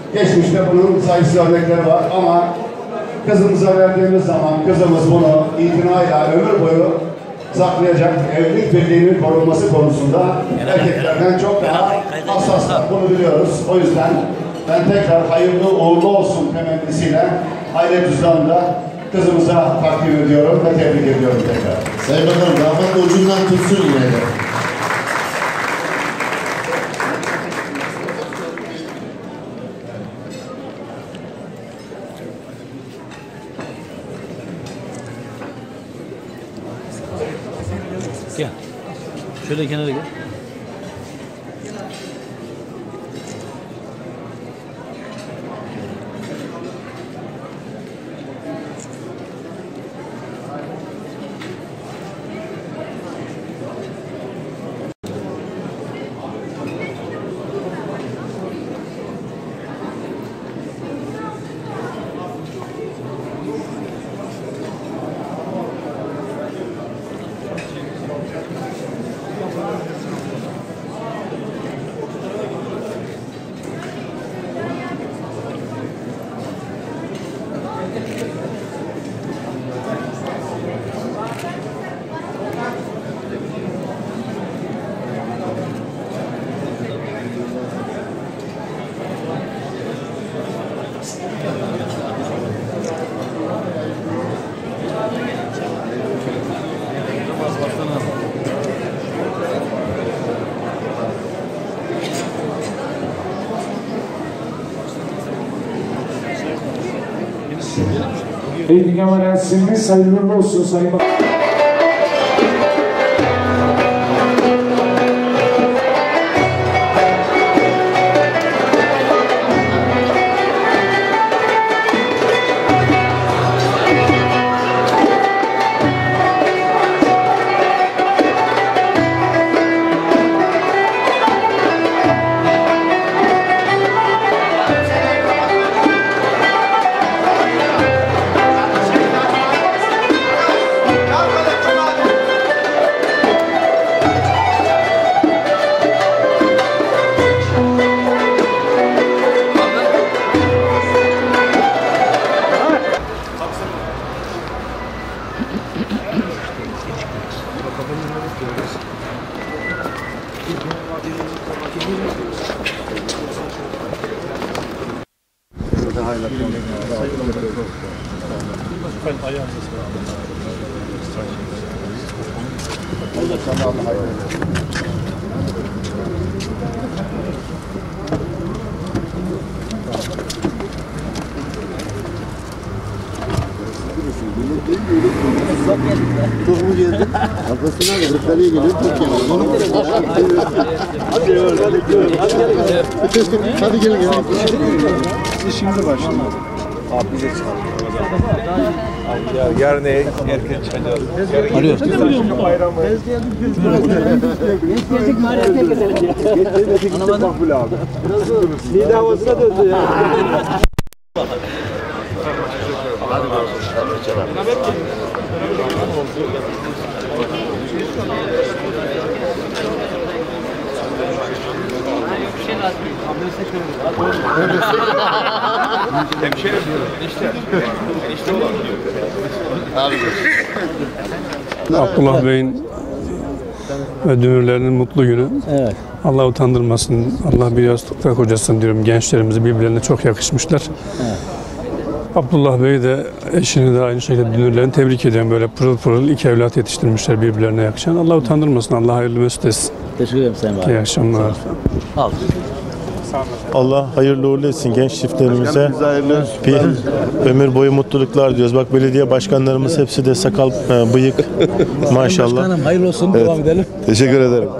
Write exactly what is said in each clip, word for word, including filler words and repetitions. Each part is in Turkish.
Geçmişte bunun sayısız örnekleri var ama kızımıza verdiğimiz zaman kızımız bunu itinayla ömür boyu saklayacak, evlilik birliğinin korunması konusunda erkeklerden çok daha hassaslar. Bunu biliyoruz. O yüzden ben tekrar hayırlı uğurlu olsun temennisiyle Hayret Cüzdanı'nda kızımıza takdim ediyorum ve tebrik ediyorum tekrar. Sayın Bakanım, damat da ucundan tutsun yine de. Gel. Şöyle kenara gel. Eğitim ameliyatçımız hayırlı olsun Sayın Bakan. Çok mu geldi? Arkasına da Rıkkali'ye geliyor, çok geliyor. Hadi gelin gelin. Siz şimdi başlayın. Abi bize çıkalım. Yarın erken çıkacağız. Arıyoruz. Bayram var. Gezdik marifete gidelim diye. Gezdik Makbul abi. Nida havasına döndü ya. Hadi bakalım. Hemşerim diyorum. İşte. İşte olan diyor. Abdullah Bey'in ve dünürlerinin mutlu günü. Evet. Allah utandırmasın, Allah bir yastıkta kocasın diyorum. Gençlerimiz birbirlerine çok yakışmışlar. Evet. Abdullah Bey de eşini de aynı şekilde dünürlerini tebrik ediyorum. Böyle pırıl pırıl iki evlat yetiştirmişler birbirlerine yakışan. Allah utandırmasın, Allah hayırlı mesut etsin. Teşekkür ederim Sayın Bakan. İyi akşamlar. Al. Allah hayırlı uğurlu etsin genç çiftlerimize. Bir ömür boyu mutluluklar diyoruz. Bak belediye başkanlarımız hepsi de sakal, bıyık maşallah. Başkanım hayırlı olsun. Evet. Devam edelim. Teşekkür ederim.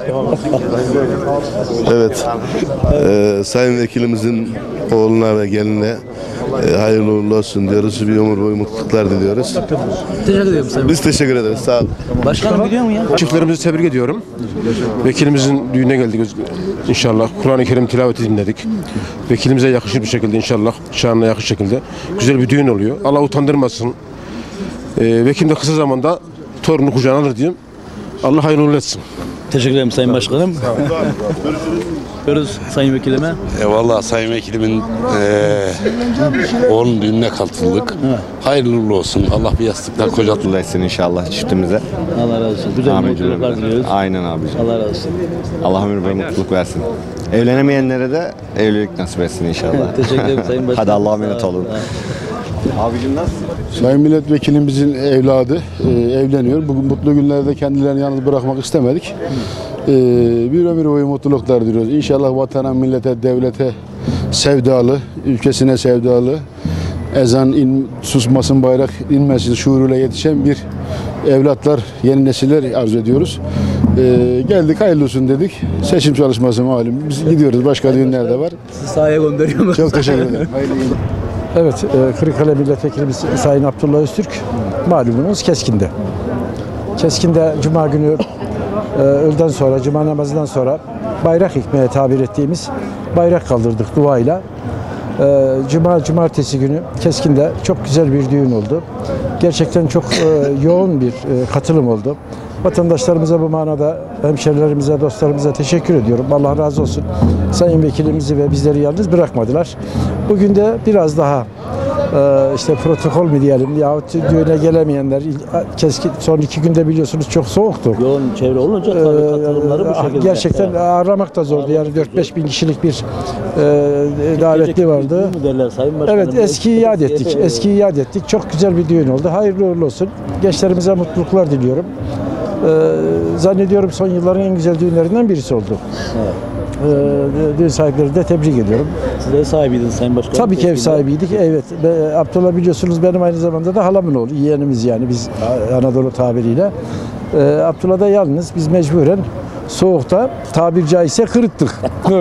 Evet. Ee, Sayın Vekilimizin oğluna ve geline e, hayırlı uğurlu olsun diyoruz. Bir ömür boyu mutluluklar diliyoruz. Teşekkür ederim Sayın Bakan. Biz teşekkür ederiz. Sağ olun. Başkanım biliyor mu ya? Çiftlerimizi tebrik ediyorum. Vekilimizin düğüne geldik inşallah. Kur'an-ı Kerim tilaveti dinledik. Vekilimize yakışır bir şekilde inşallah. Şanına yakışır şekilde. Güzel bir düğün oluyor. Allah utandırmasın. Ee, vekilim de kısa zamanda torunu kucağına alır diyeyim. Allah hayırlı uğurlu etsin. Teşekkür ederim Sayın Başkanım. Görürüz Sayın Vekilime. Eyvallah Sayın Vekilimin e, oğlunun düğününe katıldık. Evet. Hayırlı uğurlu olsun. Allah bir yastıkta kocatlı etsin inşallah çiftimize. Allah razı olsun. Güzel Amin mutluluklar cümlemize. diliyoruz. Aynen abiciğim. Allah razı olsun. Allah ömür boyu mutluluk versin. Evlenemeyenlere de evlilik nasip etsin inşallah. Teşekkür ederim Sayın Başkanım. Hadi Allah'a emanet olun. Abicim nasılsın? Sayın Milletvekilimizin evladı e, evleniyor. Bugün mutlu günlerde kendilerini yalnız bırakmak istemedik. E, bir ömür boyu mutluluklar diliyoruz. İnşallah vatana, millete, devlete sevdalı, ülkesine sevdalı, ezan in, susmasın, bayrak inmesin şuuruyla yetişen bir evlatlar, yeni nesiller arzu ediyoruz. E, geldik hayırlı olsun dedik. Seçim çalışması malum. Biz gidiyoruz. Başka düğünler de var. Sizi sahaya gönderiyorum. Çok teşekkür ederim. Evet, e, Kırıkkale Milletvekilimiz Sayın Abdullah Öztürk malumunuz Keskin'de. Keskin'de Cuma günü e, öğleden sonra, Cuma namazından sonra bayrak hikmeye tabir ettiğimiz bayrak kaldırdık duayla. E, Cuma, Cumartesi günü Keskin'de çok güzel bir düğün oldu. Gerçekten çok e, yoğun bir e, katılım oldu. Vatandaşlarımıza bu manada, hemşerilerimize, dostlarımıza teşekkür ediyorum. Allah razı olsun. Sayın Vekilimizi ve bizleri yalnız bırakmadılar. Bugün de biraz daha e, işte protokol mü diyelim yahut düğüne gelemeyenler, Keskin son iki günde biliyorsunuz çok soğuktu. Yoğun çevre olunca tabii katılımları bu şekilde. Gerçekten yani. Ağırlamak da zordu. Yani dört beş bin kişilik bir e, davetli vardı. Düğün mü derler Sayın Başkanım? Evet, eski iade ettik. Eski iade ettik. Çok güzel bir düğün oldu. Hayırlı uğurlu olsun. Gençlerimize mutluluklar diliyorum. Ee, zannediyorum son yılların en güzel düğünlerinden birisi oldu. Evet. Ee, düğün sahipleri de tebrik ediyorum. Siz ev sahibiydiniz Sayın Başkanım. Tabii ki ev sahibiydik. Evet. Be, Abdullah biliyorsunuz benim aynı zamanda da halamın oğlu. Yeğenimiz yani biz Anadolu tabiriyle. Ee, Abdullah da yalnız biz mecburen soğukta tabir caizse kırıttık.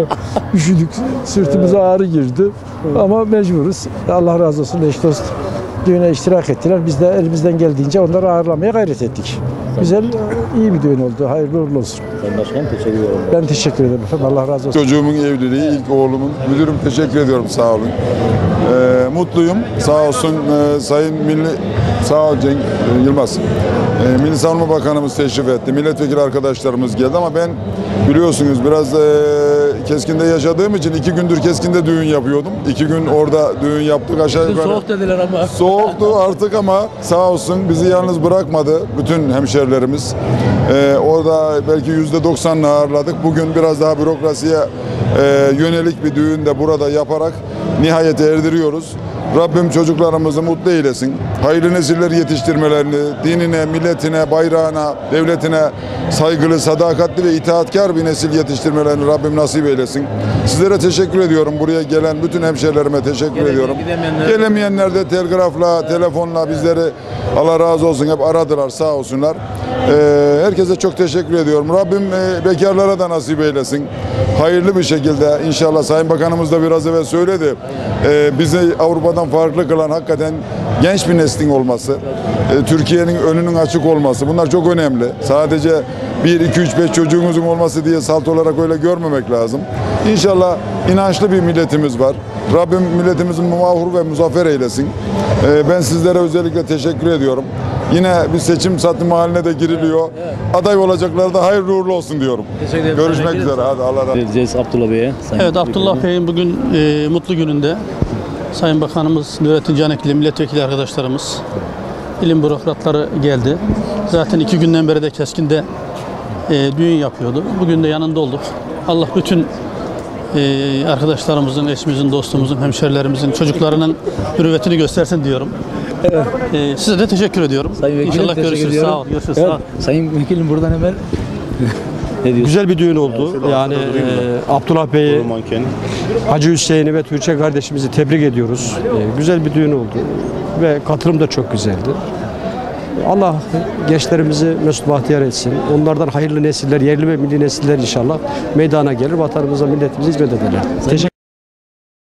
Üşüdük. Sırtımıza ağrı girdi. Ama mecburuz. Allah razı olsun eş dost düğüne iştirak ettiler. Biz de elimizden geldiğince onları ağırlamaya gayret ettik. Güzel, iyi bir düğün oldu. Hayırlı uğurlu olsun. Sayın Başkanım teşekkür ederim. Ben teşekkür ederim efendim. Allah razı olsun. Çocuğumun evliliği, ilk oğlumun. Müdürüm teşekkür ediyorum, sağ olun. Ee, mutluyum. Sağ olsun e, Sayın Milli Sağ ol Cenk e, Yılmaz. E, Milli Savunma Bakanımız teşrif etti. Milletvekili arkadaşlarımız geldi ama ben biliyorsunuz biraz e, Keskin'de yaşadığım için iki gündür Keskin'de düğün yapıyordum. İki gün orada düğün yaptık aşağı yukarı. Soğuk dediler ama. Soğuktu artık ama sağ olsun bizi yalnız bırakmadı bütün hemşerilerimiz. Ee, orada belki yüzde doksanını ağırladık. Bugün biraz daha bürokrasiye e, yönelik bir düğün de burada yaparak nihayete erdiriyoruz. Rabbim çocuklarımızı mutlu eylesin. Hayırlı nesiller yetiştirmelerini, dinine, milletine, bayrağına, devletine saygılı, sadakatli ve itaatkar bir nesil yetiştirmelerini Rabbim nasip eylesin. Sizlere teşekkür ediyorum. Buraya gelen bütün hemşerilerime teşekkür Gele, ediyorum. gidemeyenler... Gelemeyenler de telgrafla, telefonla bizleri Allah razı olsun hep aradılar, sağ olsunlar. Ee, herkese çok teşekkür ediyorum. Rabbim e, bekarlara da nasip eylesin. Hayırlı bir şekilde inşallah Sayın Bakanımız da biraz evvel söyledi. Ee, bizi Avrupa'dan farklı kılan hakikaten genç bir neslin olması, e, Türkiye'nin önünün açık olması bunlar çok önemli. Sadece bir, iki, üç, beş çocuğumuzun olması diye salt olarak öyle görmemek lazım. İnşallah inançlı bir milletimiz var. Rabbim milletimizin muvahhur ve muzaffer eylesin. Ee, ben sizlere özellikle teşekkür ediyorum. Yine bir seçim satım haline de giriliyor. Aday olacakları da hayırlı uğurlu olsun diyorum. Görüşmek üzere. Hadi Allah razı olsun. Vereceğiz Abdullah Bey'e. Evet, Abdullah Bey'in bugün e, mutlu gününde Sayın Bakanımız Nurettin Canikli, milletvekili arkadaşlarımız, ilim bürokratları geldi. Zaten iki günden beri de Keskin'de e, düğün yapıyordu. Bugün de yanında olduk. Allah bütün e, arkadaşlarımızın, eşimizin, dostumuzun, hemşerilerimizin, çocuklarının hürriyetini göstersin diyorum. Evet. E, size de teşekkür ediyorum. Sayın Vekilim, İnşallah görüşürüz. ediyorum. Sağ ol. Görüşürüz. Evet. Sağ ol. Sayın Vekilim buradan hemen Güzel bir düğün oldu. Yani e, Abdullah Bey'i, Hacı Hüseyin'i ve Tuğçe kardeşimizi tebrik ediyoruz. E, güzel bir düğün oldu ve katılım da çok güzeldi. Allah gençlerimizi mesut bahtiyar etsin. Onlardan hayırlı nesiller, yerli ve milli nesiller inşallah meydana gelir. Vatanımıza, milletimize hizmet ederler. Teşekkür